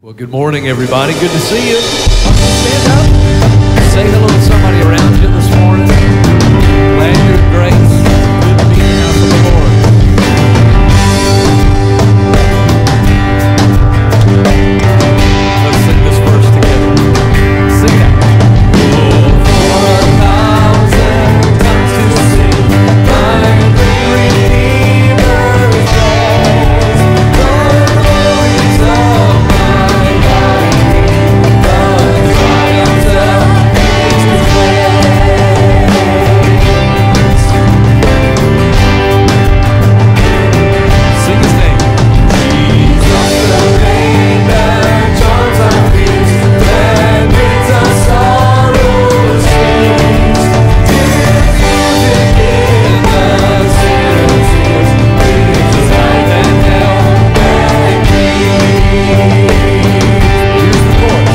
Well, good morning, everybody. Good to see you. Stand up. Say hello to somebody around you this morning. Glad you're in grace. Good to be in the house of the Lord. Let's sing this verse together. Sing it. Oh, for 1,000 tongues to sing, my great Redeemer's praise. The glories of my God, the triumphs of His praise. Sing His name. Jesus, the name that charms our fears, that bids our sorrows cease. Tis music in the sinner's ears, gives life and health and peace. Here's the chorus.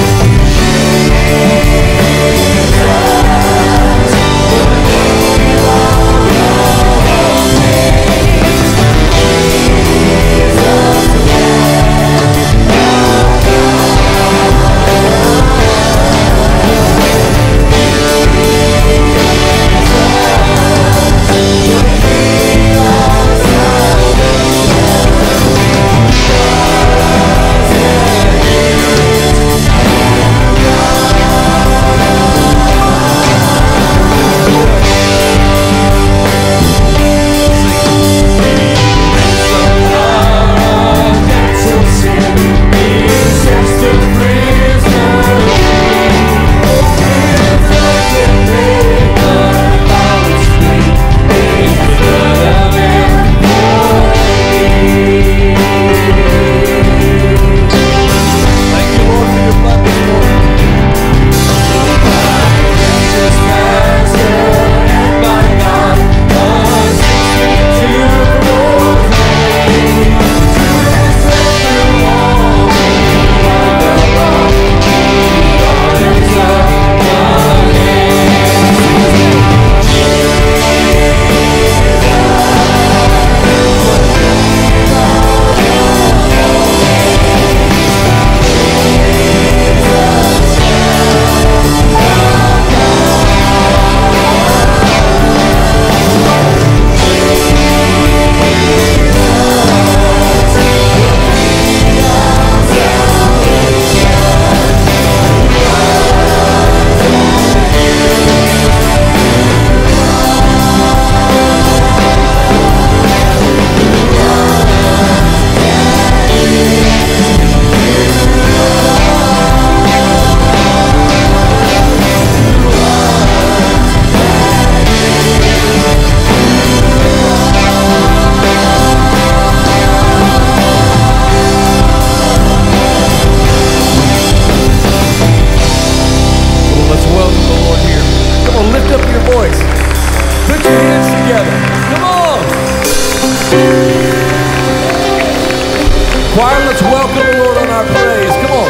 Choir, let's welcome the Lord on our praise. Come on.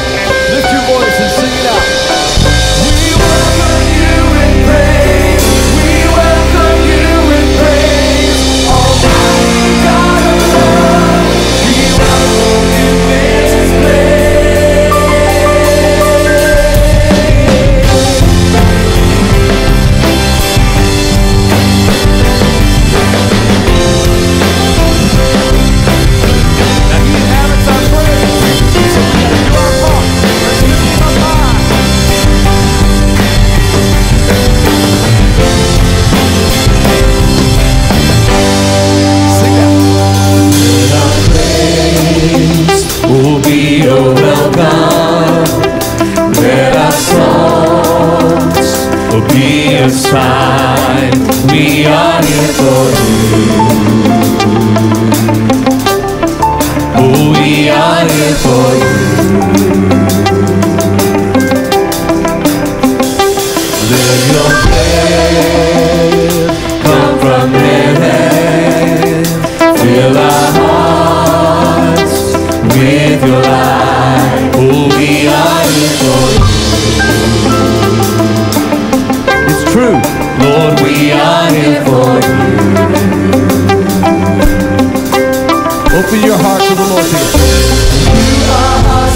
Lift your voice and sing it out. We welcome you in praise. We welcome you in praise. Almighty God of love, we welcome you in this place. Now he inhabits our praise, so we gotta do our part. Let's lift him up high. Sing that. Let our praise be, oh welcome. Let our songs be a sign we are here for you. Oh, we are here for you. Let your prayer come from heaven. Fill our hearts with your light. Oh, we are here for you. It's true, Lord, we are here for you. Open your heart to the Lord here. You are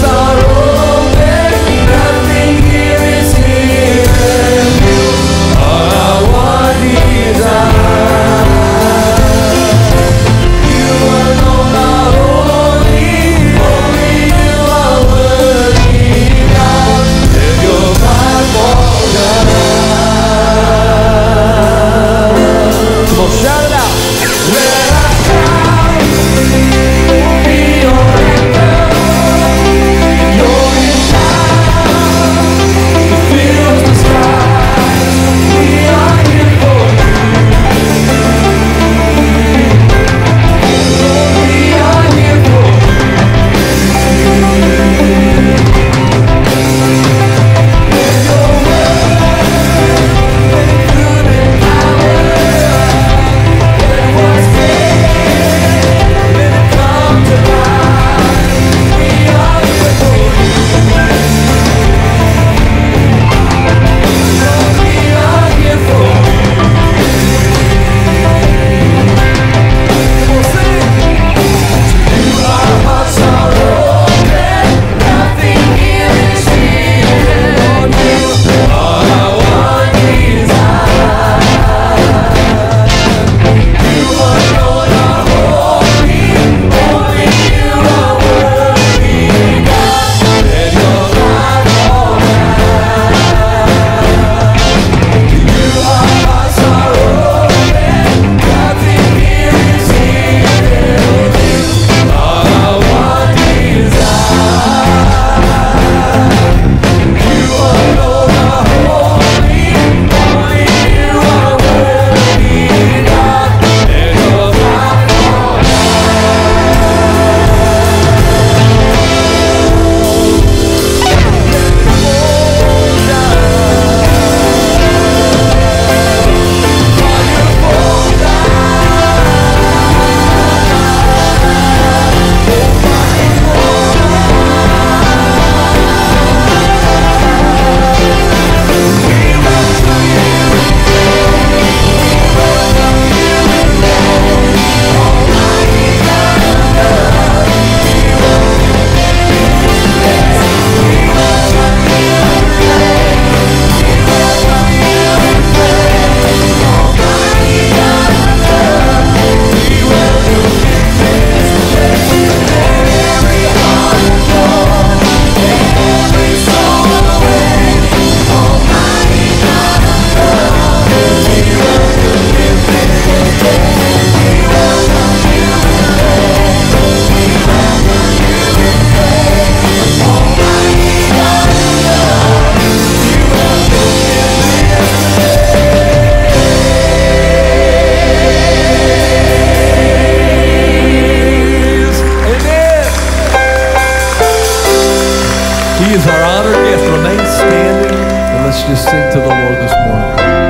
He is our honored guest. Remain standing and let's just sing to the Lord this morning.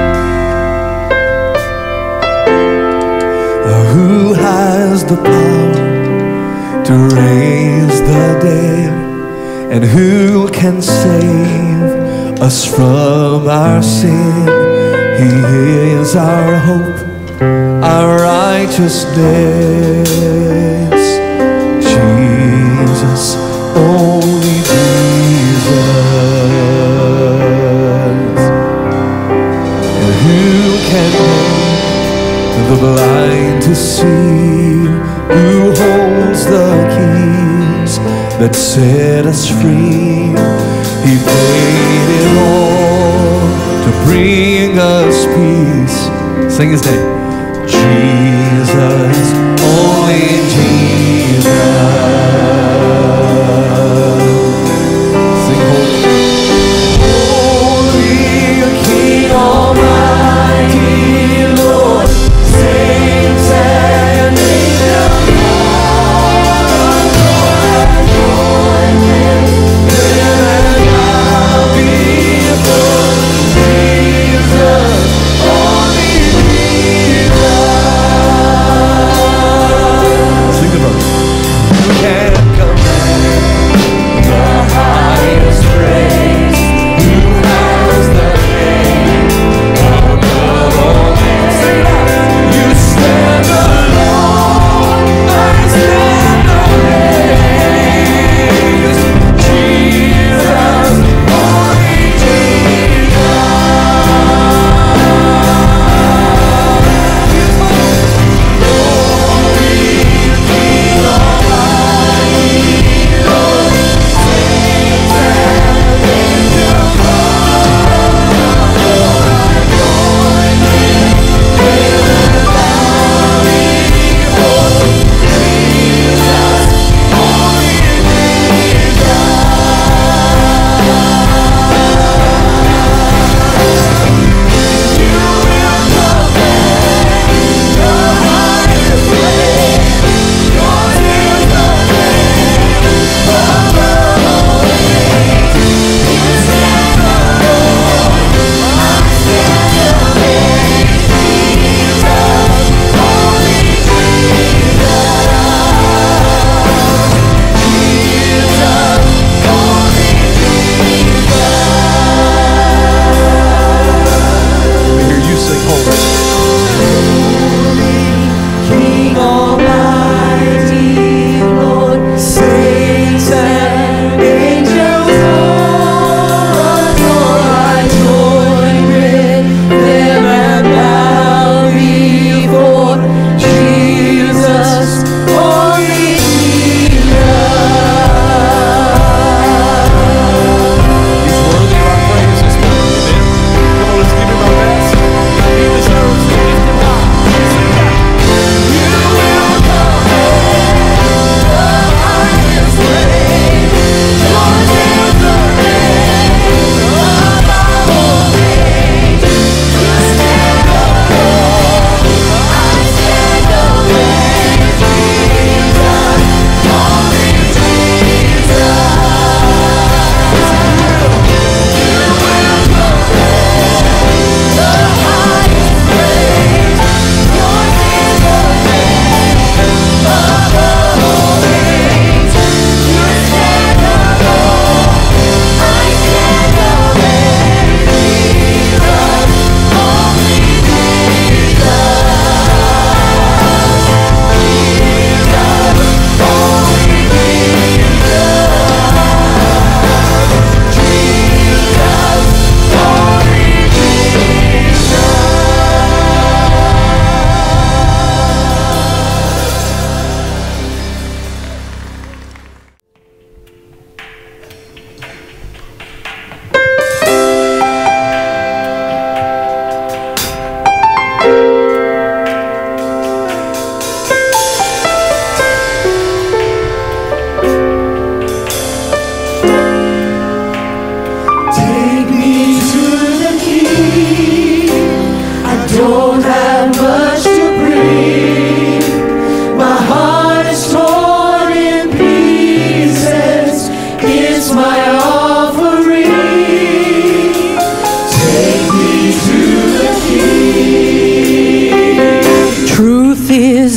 Who has the power to raise the dead? And who can save us from our sin? He is our hope, our righteousness. Jesus, only Jesus. And who can make the blind to see? Who holds the keys that set us free? He paid it all to bring us peace. Sing his name. Jesus, only Jesus. Sing holy King Almighty, Lord, saints and angels, join in and bow before Jesus, only Jesus. Sing the verse. Who can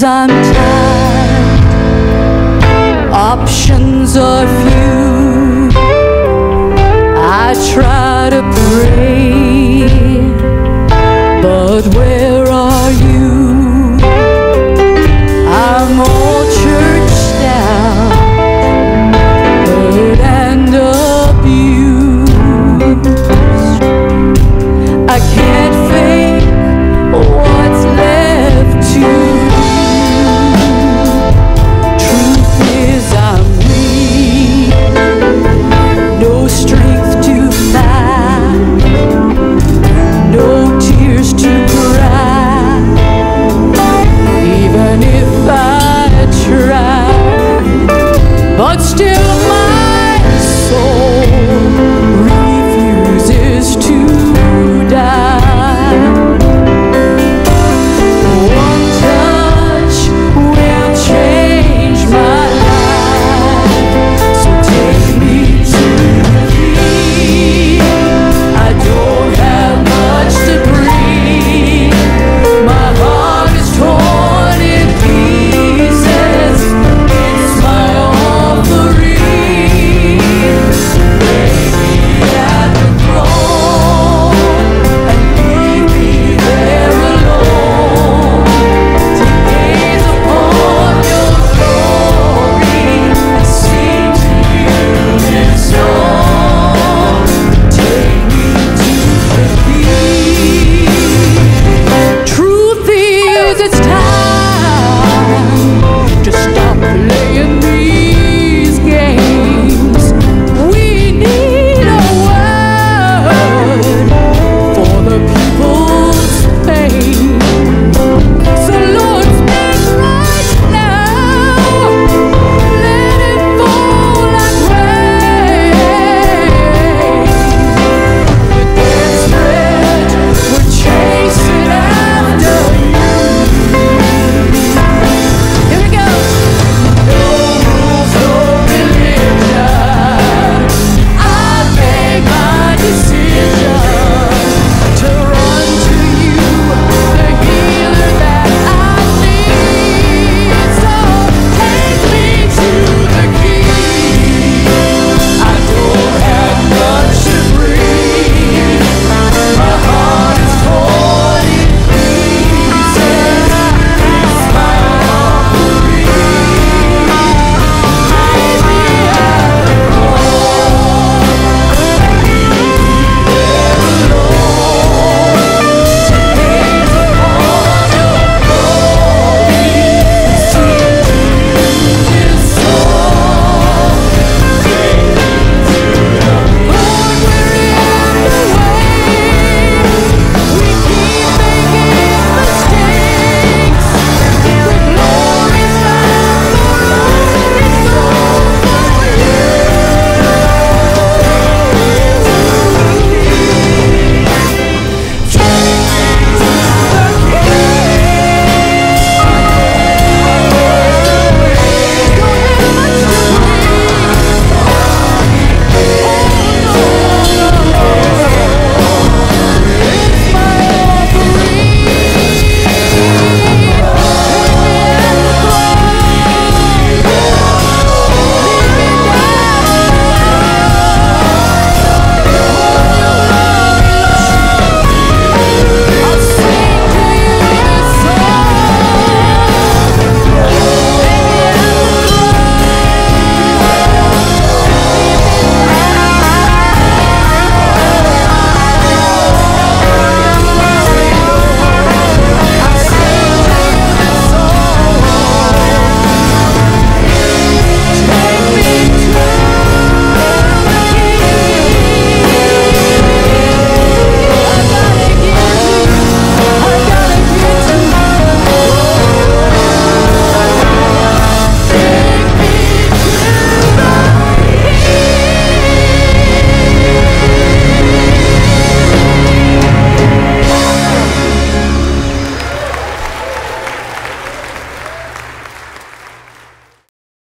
I'm tired, options are few. I try to pray